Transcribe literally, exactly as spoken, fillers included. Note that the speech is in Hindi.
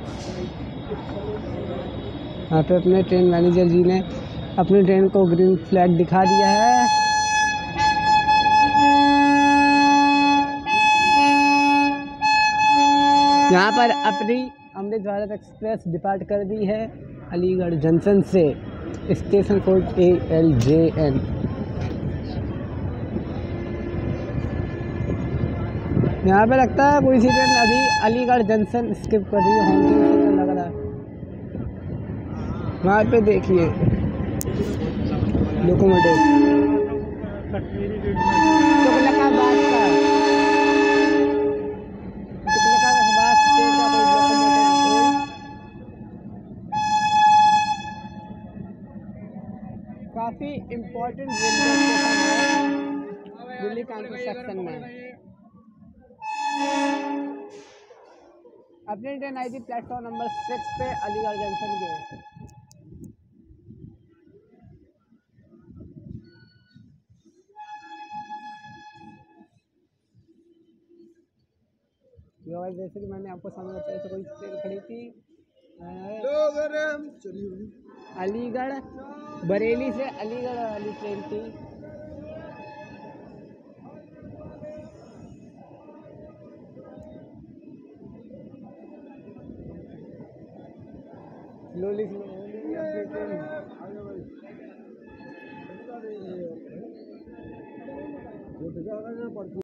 यहाँ पे अपने ट्रेन मैनेजर जी ने अपनी ट्रेन को ग्रीन फ्लैग दिखा दिया है। यहाँ पर अपनी अमृत भारत एक्सप्रेस डिपार्ट कर दी है अलीगढ़ जंक्शन से, station code A L J N. यहाँ पे लगता है कोई सी ट्रेन अभी अलीगढ़ जंक्शन स्किप कर रही है, हॉन्किंग से तो लग रहा है। वहाँ पे देखिए लोकोमोटिव तुगलकाबाद का तुगलकाबाद से का कोई लोकोमोटिव कोई काफ़ी इम्पोर्टेंट रेलवे स्टेशन है दिल्ली कानपुर सेक्शन में। अपनी ट्रेन आई थी प्लेटफॉर्म नंबर सिक्स पे अलीगढ़ जंक्शन के। जैसे कि मैंने आपको सामने बताया तो कोई ट्रेन खड़ी थी अलीगढ़ बरेली से अलीगढ़ वाली ट्रेन थी। Slowly slowly